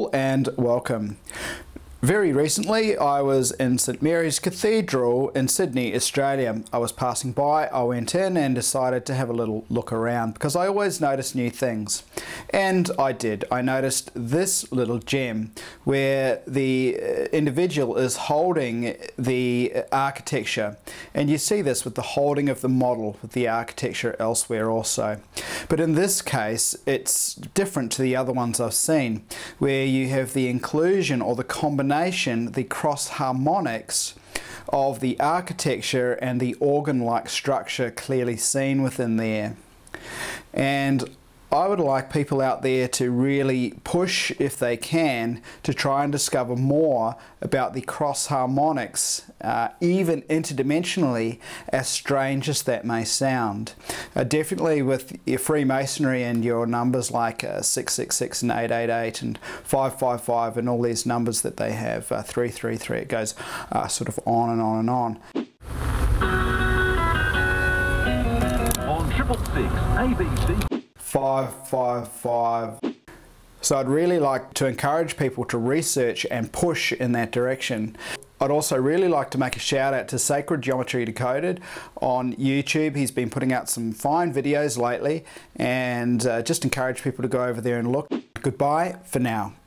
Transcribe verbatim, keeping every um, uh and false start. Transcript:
all and welcome. Very recently I was in St Mary's Cathedral in Sydney, Australia. I was passing by, I went in and decided to have a little look around because I always notice new things. And I did. I noticed this little gem where the individual is holding the architecture. And you see this with the holding of the model with the architecture elsewhere also. But in this case it's different to the other ones I've seen, where you have the inclusion or the combination the cross harmonics of the architecture and the organ-like structure clearly seen within there. And I would like people out there to really push, if they can, to try and discover more about the cross harmonics, uh, even interdimensionally, as strange as that may sound. Uh, definitely with your Freemasonry and your numbers like uh, six six six and eight eight eight and five five five and all these numbers that they have, uh, three three three, it goes uh, sort of on and on and on. On triple six A B C. five five five. So I'd really like to encourage people to research and push in that direction. I'd also really like to make a shout out to Sacred Geometry Decoded on YouTube. He's been putting out some fine videos lately, and uh, just encourage people to go over there and look. Goodbye for now.